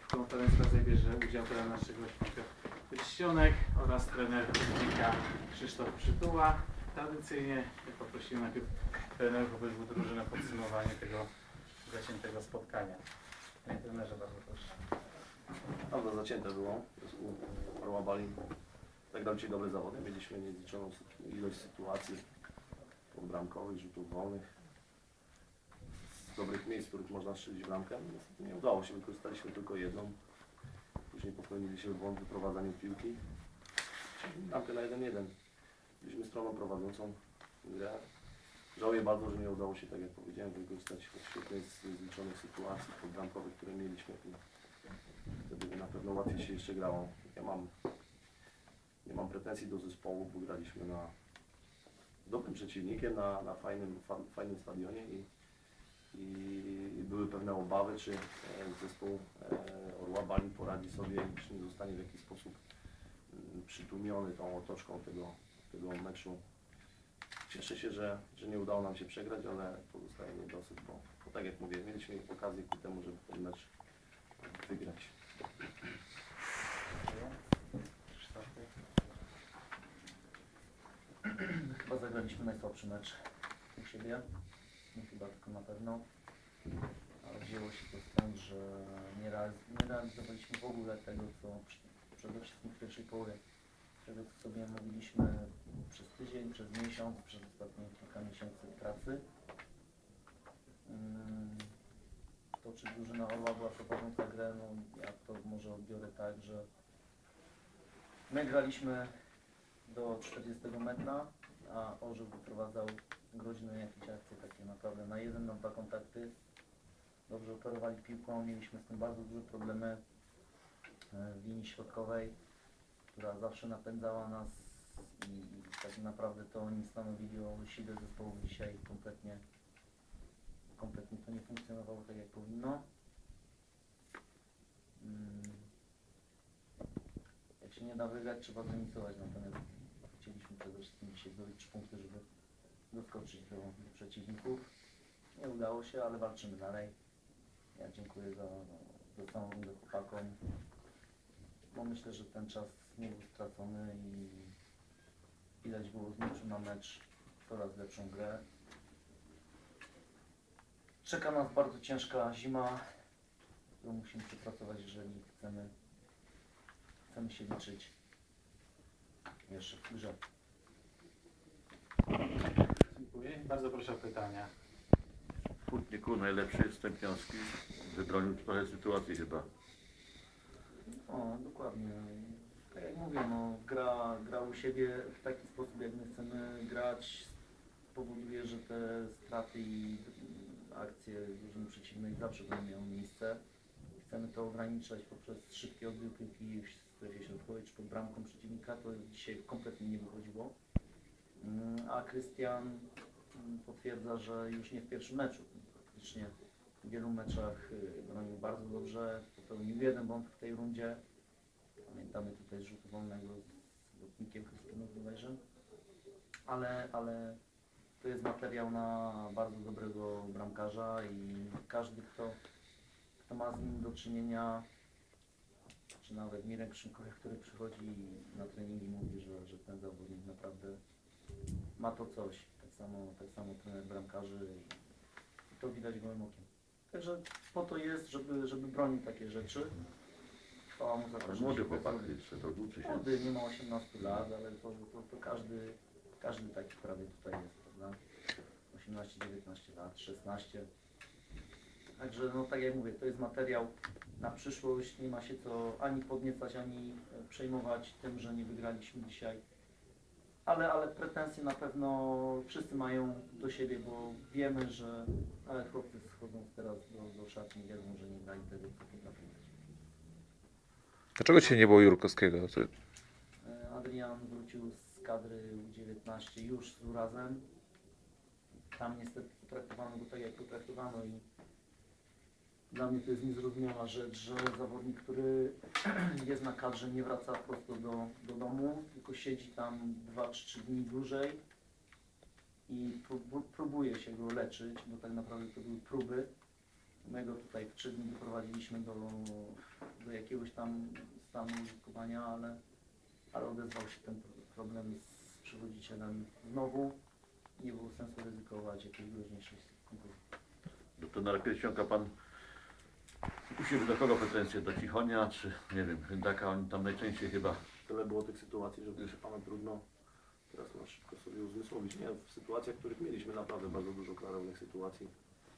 W konferencji prasowej bierze udział trener naszego Świątek Pierścionek oraz trener Dzika Krzysztof Przytuła. Tradycyjnie poprosimy najpierw trenerów obydwu drużyn o podsumowanie tego zaciętego spotkania. Panie trenerze, bardzo proszę. Bardzo zacięte było. Orła Bali zagrał dzisiaj dobre zawody. Mieliśmy niezliczoną ilość sytuacji bramkowych, rzutów wolnych, z dobrych miejsc, w których można strzelić bramkę. Niestety nie udało się, wykorzystaliśmy tylko jedną. Później popełniliśmy błąd w wyprowadzaniu piłki. Bramkę na 1-1. Byliśmy stroną prowadzącą grę. Żałuję bardzo, że nie udało się, tak jak powiedziałem, wykorzystać świetnej z zliczonych sytuacji podbramkowych, które mieliśmy. Wtedy na pewno łatwiej się jeszcze grało. Nie mam pretensji do zespołu, bo graliśmy z dobrym przeciwnikiem, na fajnym stadionie i były pewne obawy, czy zespół Orła Bali poradzi sobie i czy nie zostanie w jakiś sposób przytłumiony tą otoczką tego meczu. Cieszę się, że nie udało nam się przegrać, ale pozostaje niedosyt, bo tak jak mówię, mieliśmy okazję ku temu, żeby ten mecz wygrać. Chyba zagraliśmy najsłabszy mecz u siebie, nie chyba tylko na pewno, ale wzięło się to stąd, że nie realizowaliśmy w ogóle tego, co przede wszystkim w pierwszej połowie, tego co sobie mówiliśmy przez tydzień, przez miesiąc, przez ostatnie kilka miesięcy pracy. To czy drużyna Orła była prowadząca grę, no ja to może odbiorę tak, że my graliśmy do 40 metra, a Orzeł wyprowadzał groźne jakieś akcje takie naprawdę na 1 na 2 kontakty. Dobrze operowali piłką, mieliśmy z tym bardzo duże problemy w linii środkowej, która zawsze napędzała nas i tak naprawdę to oni stanowili o sile zespołu. Dzisiaj kompletnie to nie funkcjonowało tak jak powinno. Jak się nie da wygrać, trzeba zremisować, natomiast chcieliśmy przede wszystkim dzisiaj zdobyć 3 punkty, żeby doskoczyć do przeciwników. Nie udało się, ale walczymy dalej. Ja dziękuję za całą rundę chłopakom, bo myślę, że ten czas nie był stracony i widać było z meczu na mecz coraz lepszą grę. Czeka nas bardzo ciężka zima, którą musimy przepracować, jeżeli chcemy się liczyć jeszcze w grze. Dziękuję. Bardzo proszę o pytania. W Hutniku najlepszy jest Stępiąski. Wybronił trochę sytuacji chyba. O, dokładnie. Tak jak mówię, no, gra u siebie w taki sposób, jak my chcemy grać, powoduje, że te straty i akcje drużyny przeciwnej zawsze będą miały miejsce. Chcemy to ograniczać poprzez szybkie odbiór piłki w strefie środkowej czy pod bramką przeciwnika. To dzisiaj kompletnie nie wychodziło. A Krystian potwierdza, że już nie w pierwszym meczu. Praktycznie w wielu meczach bronił bardzo dobrze. Popełnił jeden błąd w tej rundzie. Pamiętamy tutaj z rzutu wolnego z lotnikiem Krystianem bodajże. Ale to jest materiał na bardzo dobrego bramkarza i każdy, kto ma z nim do czynienia, czy nawet Mirek Szynkowiak, który przychodzi na treningi, mówi, że ten zawodnik naprawdę ma to coś. Tak samo trener bramkarzy i to widać gołym okiem. Także po to jest, żeby bronić takie rzeczy. Chwała mu za to, Ale że młody się chłopak tak jeszcze, to uczy się. młody, nie ma 18 lat, ale to każdy taki prawie tutaj jest, prawda? 18, 19 lat, 16. Także no tak jak mówię, to jest materiał na przyszłość, nie ma się co ani podniecać, ani przejmować tym, że nie wygraliśmy dzisiaj. Ale pretensje na pewno wszyscy mają do siebie, bo wiemy, że nawet chłopcy schodząc teraz do szatni wiedzą, że nie grali tego, co potrafią. Dlaczego dzisiaj nie było Jurkowskiego? Adrian wrócił z kadry U19 już z urazem. Tam niestety potraktowano go tak, jak potraktowano i dla mnie to jest niezrozumiała rzecz, że zawodnik, który jest na kadrze, nie wraca prosto do domu, tylko siedzi tam 2-3 dni dłużej i próbuje się go leczyć, bo tak naprawdę to były próby. My go tutaj w 3 dni doprowadziliśmy do do jakiegoś tam stanu użytkowania, ale odezwał się ten problem z przewodzicielem znowu. Nie było sensu ryzykować jakiejś groźniejszej skutków. Do trenera Pierścionka pan u siebie do kogo pretensje? Do Cichonia czy nie wiem, Ryndaka? Oni tam najczęściej chyba. Tyle było tych sytuacji, że wyszukamy trudno teraz na szybko sobie uzmysłowić. Nie, w sytuacjach, w których mieliśmy naprawdę bardzo dużo klarownych sytuacji.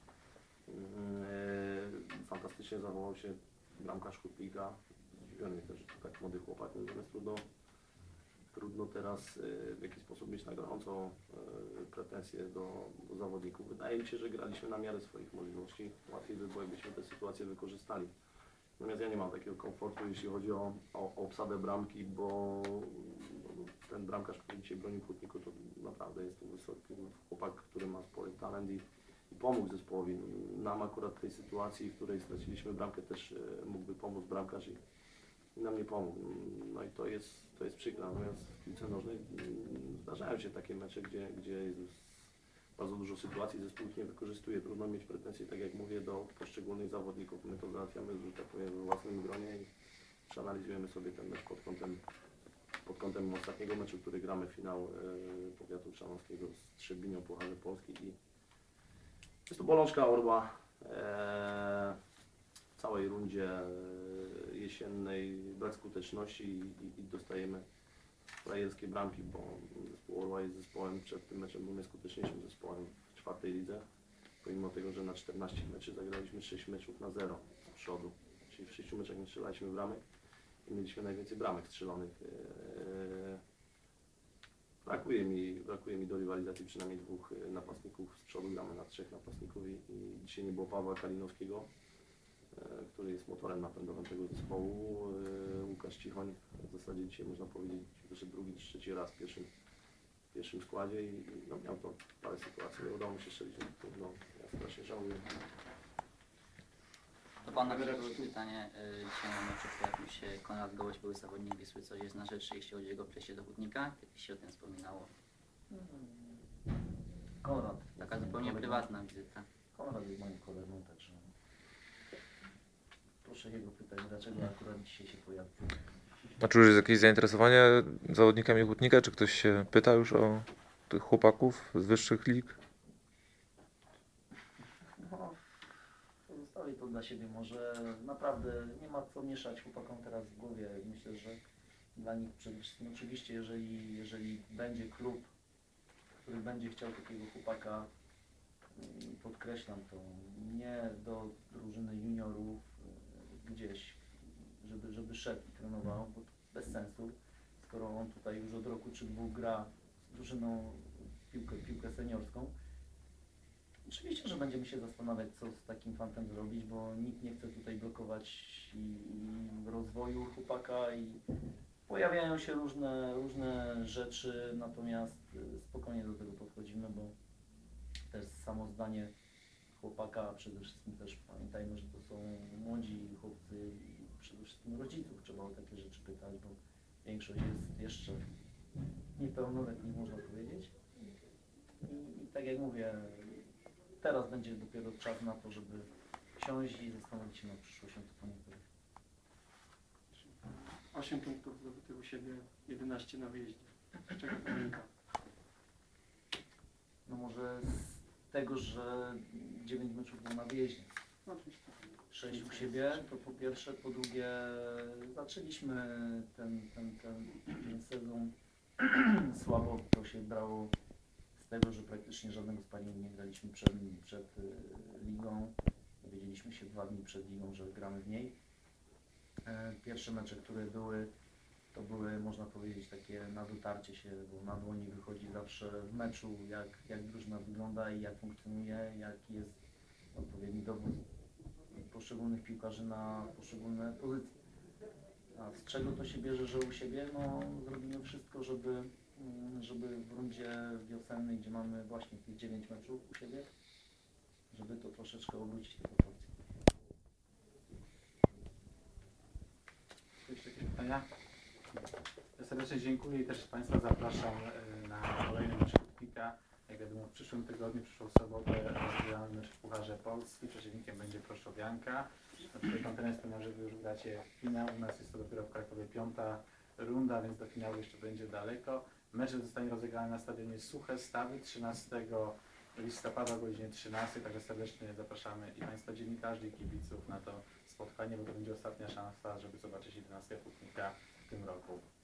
Fantastycznie zawołał się bramkarz Hutnika. Zdziwiony też, że tak młody chłopak, natomiast trudno teraz w jakiś sposób mieć na gorąco pretensje do zawodników. Wydaje mi się, że graliśmy na miarę swoich możliwości. Łatwiej by było, jakbyśmy tę sytuację wykorzystali. Natomiast ja nie mam takiego komfortu, jeśli chodzi o obsadę bramki, bo ten bramkarz, który dzisiaj bronił Hutniku, to naprawdę jest to wysoki chłopak, który ma spory talent i pomógł zespołowi. Nam akurat w tej sytuacji, w której straciliśmy bramkę, też mógłby pomóc bramkarz i nam nie pomógł. No i to jest przykre. Natomiast w piłce nożnej zdarzają się takie mecze, gdzie jest bardzo dużo sytuacji, zespół ich nie wykorzystuje. Trudno mieć pretensje, tak jak mówię, do poszczególnych zawodników. My to załatwiamy, że tak powiem, we własnym gronie i przeanalizujemy sobie ten mecz pod kątem ostatniego meczu, który gramy, finał powiatu trzcianowskiego z Trzebinią, Pucharze Polski. I jest to bolączka Orła. W całej rundzie jesiennej brak skuteczności i dostajemy frajerskie bramki, bo zespół Orła jest zespołem, przed tym meczem był najskuteczniejszym zespołem w czwartej lidze, pomimo tego, że na 14 meczy zagraliśmy 6 meczów na 0 z przodu, czyli w 6 meczach nie strzelaliśmy bramek i mieliśmy najwięcej bramek strzelonych. Brakuje mi do rywalizacji przynajmniej 2 napastników z przodu, gramy na 3 napastników i dzisiaj nie było Pawła Kalinowskiego, który jest motorem napędowym tego zespołu. Łukasz Cichoń w zasadzie dzisiaj można powiedzieć wyszedł drugi czy trzeci raz w pierwszym składzie i no, miał to parę sytuacji, nie udało mi się strzelić, no, ja strasznie żałuję. Do Pana pytanie. Dzisiaj na meczu pojawił się Konrad Gołoś, były zawodnik Wisły. Coś jest na rzeczy, jeśli chodzi o jego przejście do Hutnika? Kiedyś się o tym wspominało. Konrad. Taka zupełnie prywatna wizyta. Konrad jest moim kolegą, także proszę jego pytać, dlaczego akurat dzisiaj się pojawił. A czy już jest jakieś zainteresowanie zawodnikami Hutnika? Czy ktoś się pyta już o tych chłopaków z wyższych lig? No, pozostawię to dla siebie. Może naprawdę nie ma co mieszać chłopakom teraz w głowie. Myślę, że dla nich przede wszystkim, oczywiście, jeżeli będzie klub, który będzie chciał takiego chłopaka, podkreślam to, nie do drużyny juniorów gdzieś, żeby szedł i trenował, bo to bez sensu, skoro on tutaj już od roku czy 2 gra z drużyną piłkę seniorską. Oczywiście, że będziemy się zastanawiać, co z takim fantem zrobić, bo nikt nie chce tutaj blokować i rozwoju chłopaka i pojawiają się różne rzeczy, natomiast spokojnie do tego podchodzimy, bo też samo zdanie chłopaka, a przede wszystkim też pamiętajmy, że to są młodzi chłopcy i przede wszystkim rodziców trzeba o takie rzeczy pytać, bo większość jest jeszcze niepełnoletnich, można powiedzieć. I tak jak mówię, teraz będzie dopiero czas na to, żeby siąść i zastanowić się nad przyszłością po niektórych. 8 punktów zdobytych u siebie, 11 na wyjeździe. Z czego to wynika? No może z tego, że 9 meczów było na wyjeździe. No oczywiście. 6 u siebie, to po pierwsze, po drugie zaczęliśmy ten sezon słabo, to się brało z tego, że praktycznie żadnego sparingu nie graliśmy przed ligą. Dowiedzieliśmy się 2 dni przed ligą, że gramy w niej. Pierwsze mecze, które były, to były, można powiedzieć, takie na dotarcie się, bo na dłoni wychodzi zawsze w meczu, jak drużyna wygląda i jak funkcjonuje, jaki jest odpowiedni dowód poszczególnych piłkarzy na poszczególne pozycje. A z czego to się bierze, że u siebie? No, zrobimy wszystko, żeby w rundzie wiosennej, gdzie mamy właśnie tych 9 meczów u siebie, żeby to troszeczkę obrócić te proporcje. Jeszcze jakieś pytania? Ja serdecznie dziękuję i też Państwa zapraszam na kolejny mecz Hutnika. Jak wiadomo, w przyszłym tygodniu, przyszłą sobotę rozgrywamy mecz w Pucharze Polski. Przeciwnikiem będzie Proszowianka. na przykład pan trener wspomniał, że wy już gracie finał, u nas jest to dopiero w Krakowie 5. runda, więc do finału jeszcze będzie daleko. Mecz zostanie rozegrany na stadionie Suche Stawy 13 listopada o godzinie 13, także serdecznie zapraszamy i Państwa dziennikarzy, i kibiców na to spotkanie, bo to będzie ostatnia szansa, żeby zobaczyć 11 Hutnika w tym roku.